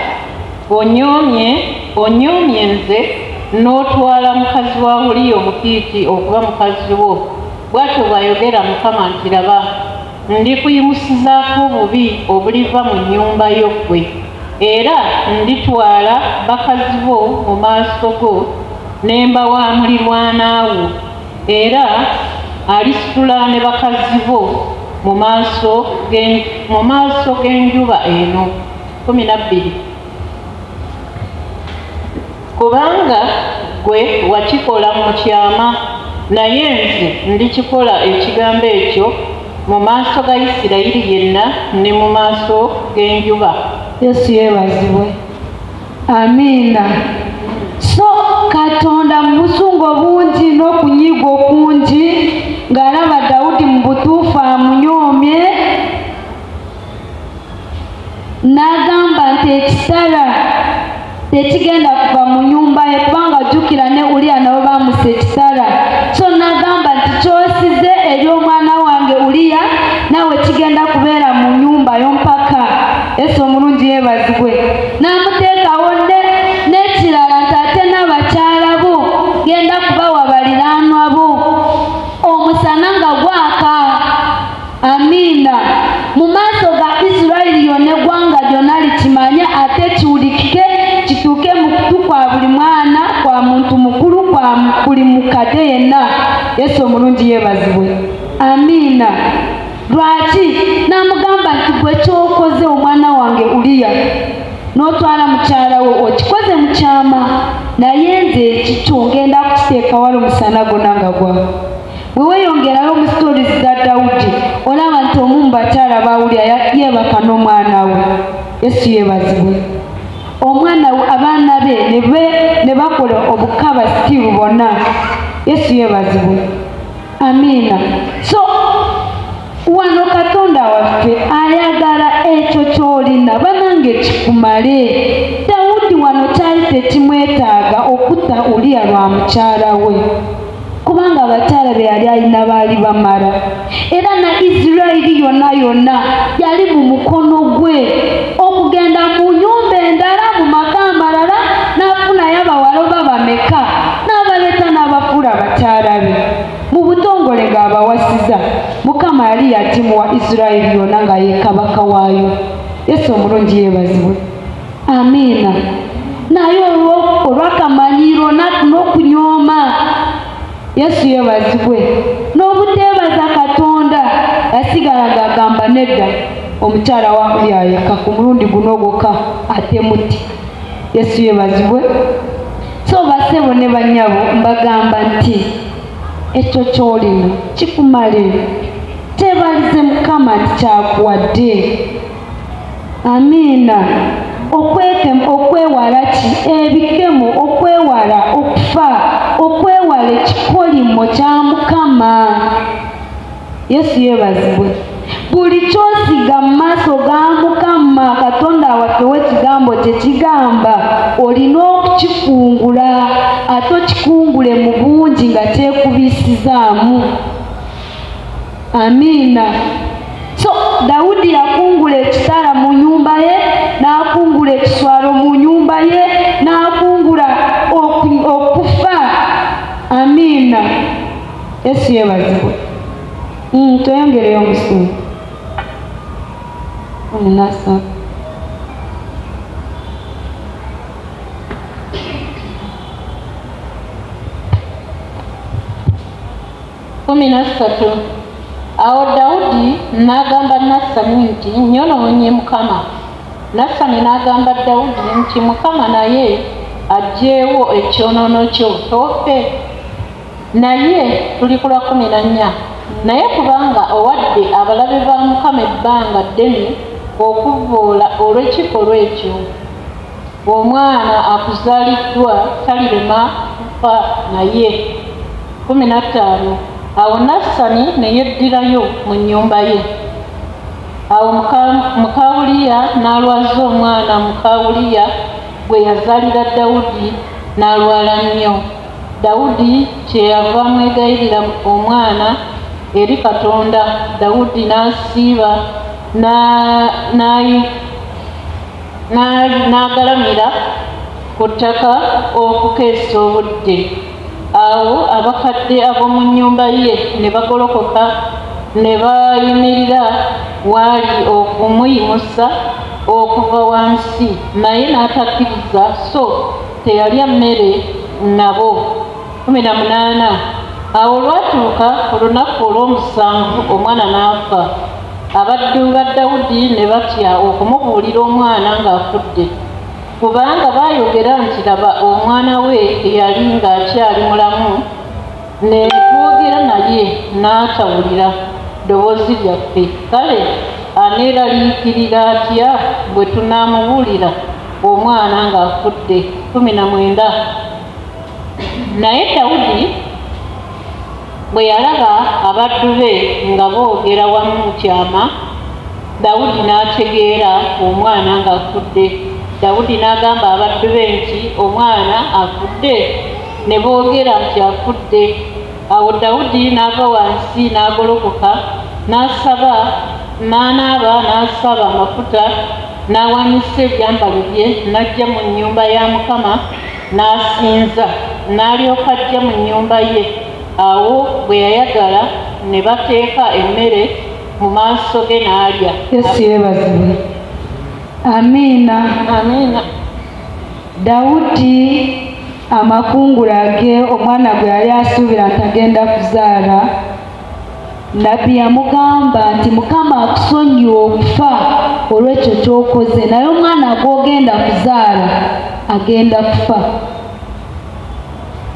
B: onyoomye nze n'otwala mukazi wa Uliya Omukiiti okuba mukazi wo. Bw'atyo bw'ayogera Mukama nti laba, ndikuyimusizaako obubi obuliva mu nnyumba yo ggwe, era nditwala bakazi bo mu maaso go ne mbawa mulirwana wo, era alisitula ne bakazi bo mu maaso g'enjuba eno. 12. Kubanga gwe wakikola mu kyama, naye nze ndikikola ekigambo ekyo mu maaso ga Isirayiri yenna ne mu maaso g'enjuba.
A: Yesu yeebazibwe. Amiina. So Katonda mu busungu obungi n'okunyiiga okungi ng'alaba Dawudi mu butuufu amunyoomye, n'agamba nti ekitala tekigenda kuva mu nnyumba ye, kubanga jjukira ne Uliya nabo baamusa ekitala. So n'agamba nti ky'osize eri omwana wange Uliya naawe kigenda kubeera mu nnyumba yo mpaka. Yesu omulungi yeebazibwe. N'amuteekawo n'ekirala nti ate n'abakyala bo genda kubawa baliraanwa bo, omusana nga gwaka. Amiina. Mu maaso ga Isirayiri yonna eggwanga lyonna likimanye, ate kiwulikike kituuke mu kutu kwa buli mwana, kwa muntu mukulu, kwa buli mukadde yenna. Yesu omulungi yeebazibwe. Amiina. Lwaki? N'amugamba nti gwe kyokoze omwana wange Uliya n'otwala mukyala wo okikoze mu kyama, naye nze ekikyo ngenda kukiteeka wala omusana gonna nga gwa bwe weeyongerayo mu stories za Dawudi olaba nti omu mu bakyala baawulira yeebaka n'omwana we. Yesu yeebazibwe. Omwana we abaana be ne bakola obukaba sitiru bonna. Yesu yeebazibwe. Amiina. So wano Katonda waffe ayagala ekyo ky'olina banange kikumale. Dawudi wano kyali tekimwetaaga okutta Uliya lwa mukyala we kubanga abakyala be yali alina baali bamala era na Isirayiri yonna yonna yali mu mukono gwe okugenda mu nyumba endala mu maka amalala n'afunayo abawala oba bameka n'abaleeta n'abafuula abakyala be mu butongole ng'abawasiza. Mukama yali yatimuwa Isirayiri yonna nga ye kabaka waayo. Yesu omulungi yeebazibwe. Amiina. Naye olw'akamanyiiro n'okunyooma Yesu yeebazibwe n'obuteebaza Katonda yasigala ng'agamba nedda omukyala wa Uliya yekka ku mulundi guno gwokka ate muti. Yesu yeebazibwe. So basebo ne bannyabo mbagamba nti ekyo ky'olina kikumale. Teebalize Mukama nti kyakuwadde. Amiina. Okwewala ki ebikemo, okwewala okufa, okwewala ekikolimo kya Mukama. Yesu yeebazibwe. Buli ky'osiga mu maaso ga Mukama Katonda waffe w'ekigambo kye kigamba olina okukikungula ate okikungule mu bungi nga kyekubisizaamu. Amiina. So Dawudi yakungula ekitala mu nyumba ye, n'akungula ekiswalo mu nyumba ye, n'akungula okufa. Amiina. Yesu yeebazibwe. Tweyongereyo omusungu. Nasa.
B: Kumi na ssatu. Awo Dawudi n'agamba Nasani nti nyonoonye Mukama. Nasani n'agamba Dawudi nti Mukama naye aggyeewo ekyonoono kyo tofe. Naye tuli ku lwa 14. Naye kubanga owadde abalabe ba Mukama ebbanga ddene okuvvoola olw'ekikolwa ekyo, omwana akuzaaliddwa talirema kufa naye. 15. Awo Nasani ne yeddirayo mu nnyumba ye. Awo muka Uliya n'alwaza omwana muka Uliya gwe yazaalira Dawudi n'alwala nnyo. Dawudi kyeyava amwegayirira omwana eri Katonda. Dawudi n'asiiba n'agalamira ku ttaka okukeesa obudde. Awo abakadde ab'omu nnyumba ye ne bagolokoka ne bayimirira waali okumuyimusa okuva wansi, naye n'atakkiriza, so teyalya mmere nabo. 18. Awo olwatuuka olunaku olw'omusanvu omwana n'afa. Abaddu ba Dawudi ne batya okumubuulira omwana ng'afudde, kubanga baayogera nti laba omwana we eyali ng'akyali mulamu, ne twogera naye n'atawulira ddoboozi lyaffe. Kale aneeraliikirira atya bwe tunaamubuulira omwana ng'afudde? 19. Naye Dawudi bwe yalaba abaddu be nga boogera wamu mu kyama, Dawudi n'ategeera omwana ng'afudde. Dawudi n'agamba abaddu be nti omwana afudde, ne boogera nti afudde. Awo Dawudi n'ava wansi n'agolokoka, n'asaba, n'anaaba, n'asaba amafuta, n'awanisa ebyambalo bye, n'ajja mu nnyumba ya Mukama n'asinza, n'alyoka ajja mu nnyumba ye. Awo bwe yayagala ne bateeka emmere mu maaso ge n'alya.
A: Yesu yeebazibwe. Amiina.
B: Amiina.
A: Dawudi amakungula ge omwana gwe yali asuubira nti agenda kuzaala, nnabbi yamugamba nti Mukama akusonyiwa okufa olw'ekyo ky'okoze, naye omwana gw'ogenda kuzaala agenda kufa.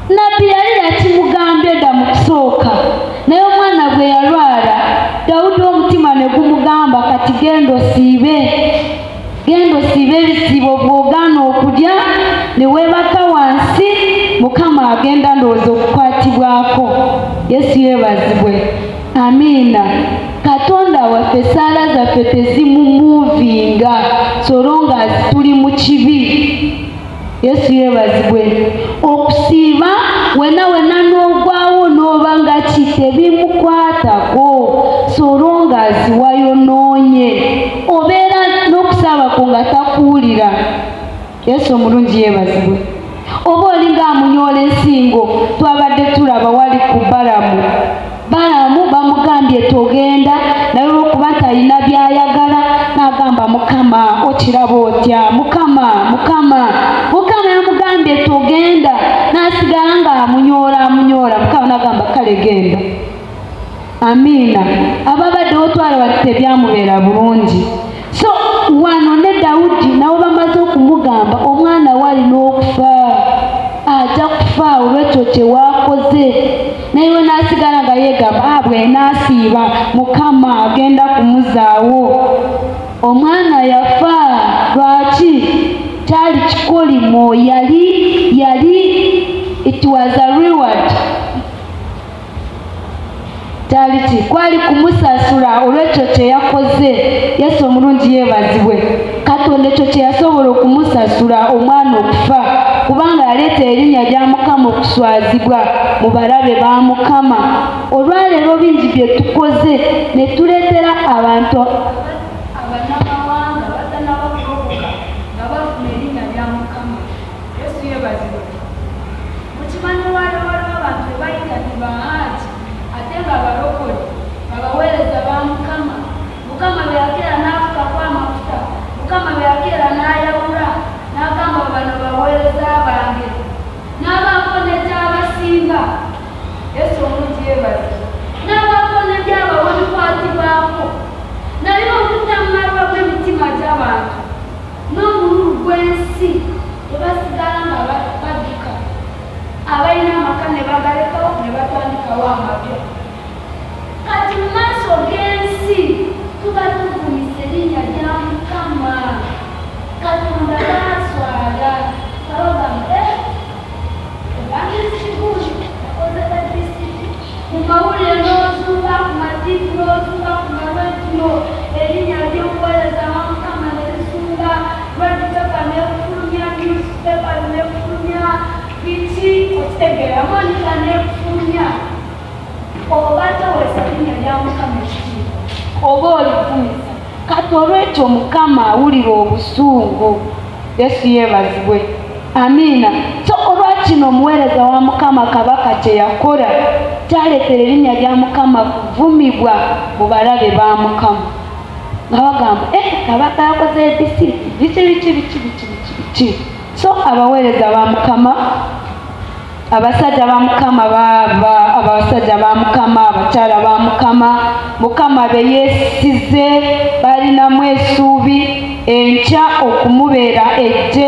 A: nabbi yali yakimugambye dda mu kusooka, naye omwana bwe yalwala Dawudi omutima ne gumugamba kati genda osiibe ebisiibo bw'ogaana okulya ne weebaka wansi, Mukama agenda ndowooza okukwatibwako. Yesu yeebazibwe. Amiina. Katonda waffe saala zaffe tezimumuvinga solonga tuli mu kibi. Yesu yeebazibwe. Okusiiba wena n'ogwawo n'oba nga ki tebimukwatako solonga wayonoonye, obeera n'okusaba ko nga takuwulira. Yesu omulungi yeebazibwe. Oba olinga amunyoola ensingo, twabadde tulaba wali ku Balamu bamugambye togenda, naye olw'okuba talina by'ayagala n'agamba Mukama okiraba otya, Mukama yamugambye togenda, n'asigala nga amunyoola, Mukama n'agamba kale genda. Amiina. Ababaddewo twalaba tebyamubeera bulungi. So wano ne Dawudi nabo bamaze okumugamba omwana walina okufa, ajja kufa olw'ekyo kye waakoze, naye n'asigala nga yeegamba bwe naasiiba Mukama agenda kumuzaawo. Omwana yafa lwaki? Kyali kikolimo, it was a reward. Kwali kumusasula olw'ekyo kye yakoze. Yesu omulungi yeebazibwe. Katonda ekyo kye yasobola okumusasula omwana okufa, kubanga yaleeta erinnya lya Mukama okuswazibwa mu balabe ba Mukama. Olwaleero bingi bye tukoze ne tuleetera abantu abannamawanga batannaba kulokoka nga bafuna erinnya lya Mukama. Yesu yeebazibwe. Mukimanyi waliwo abantu be bayita nti bahaaji ate nga balokole abaweereza ba Mukama. Mukama bwe yakeera n'afukako amafuta, Mukama bwe yakeera n'ayawula n'agamba bano baweereza bange, n'abaako ne gy'abasinga. Yesu omulungi yeebazibwe. N'abaako ne gy'abawa bikwatibwako, naye obutamalwa bw'emitima gy'abantu n'omululu gw'ensi tebasigala nga badduka. Abalina amaka ne bagalekawo ne batandikawo amabya. Kati mu maaso g'ensi tuba tuvumisa erinnya lya Mukama. Katonda baaswala abagamba ebangizikiguzi yakoze babisiti mu mawulire n'ozuuba ku matiivi n'ozuuba ku maradiyo erinnya ly'okuweereza wa Mukama ne lisumba radipepa n'efulumya newspepa n'efulumya biki okitegeera monika n'efulumya. Oba toweesa erinnya lya Mukama ekitiibwa oba olivumisa. Kati olw'ekyo Mukama awulira obusungu. Yesu yeebazibwe. Amiina. So olwakino omuweereza wa Mukama Kabaka kye yakola kyaleetera erinnya lya Mukama kuvumibwa mu balabe ba Mukama nga bagamba Kabaka yakoze ebisi biki. So abaweereza ba Mukama, abasajja ba Mukama abasajja ba Mukama, abakyala ba Mukama, Mukama be yeesize balinamu essuubi enkya okumubeera ejje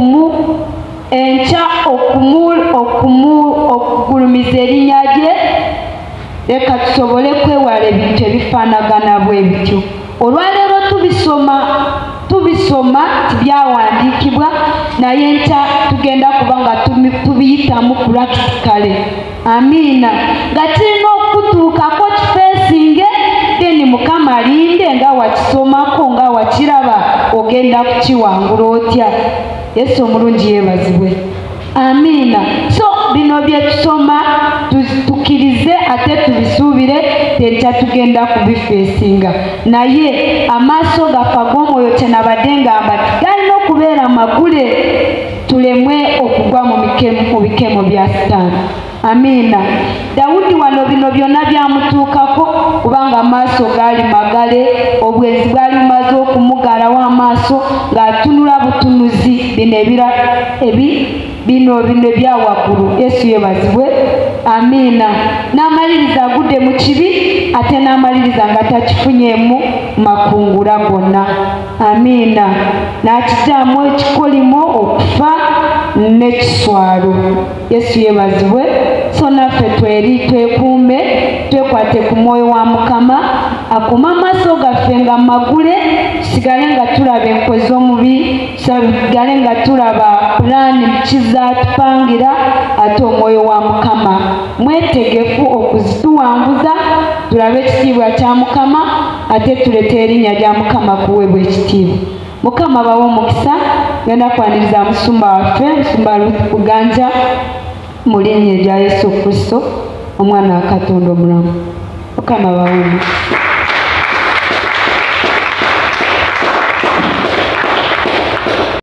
A: okugulumiza erinnya lye. Leka tusobole kwewala ebintu ebifaanagana bwe bityo. Olwaleero tubisoma tibyawandiikibwa, naye enkya tugenda kuba nga tubiyitamu practically. Amiina. Nga kirina okutuukako kifeesinge, then Mukama alinde nga wakisomako nga wakiraba ogenda kukiwangula otya. Yesu omulungi yeebazibwe. Amiina. So bino bye tusoma tukirize ate tubisuubire, tenkya tugenda kubifeesinga, naye amaaso gaffe ag'omwoyo kyenabadde ngamba galina okubeera magule tulemwe okugwa mu bikemo bya Sitaani. Amiina. Dawudi wano bino byonna byamutuukako kubanga amaaso gaali magale, obwenzi bwali bumaze okumugalawo amaaso ng'atunula butunuzi bino ebyawaggulu. Yesu yeebazibwe. Amina. N'amaliriza agudde mu kibi ate n'amaliriza nga takifunyemu makungula gonna. Amina. N'akijjaamu ekikolimo okufa n'ekiswalo. Yesu yeebazibwe. So naffe twekuume, twekwate ku mwoyo wa Mukama, akuuma amaaso gaffe nga magule, tusigale nga tulaba enkozi z'omubiri, tusigale nga tulaba pulaani kizatupangira, ate omwoyo wa Mukama mwetegefu okuzituwanguza, tulabe ekitiibwa kya Mukama, ate tulete erinnya lya Mukama kuweebwa ekitiibwa. Mukama bawe omukisa. Ngenda kwaniriza musumba waffe, musumba Ruth Kuganja, mu linnya lya Yesu Kristo, omwana wa Katonda omulamu. Mukama bawe omukisa.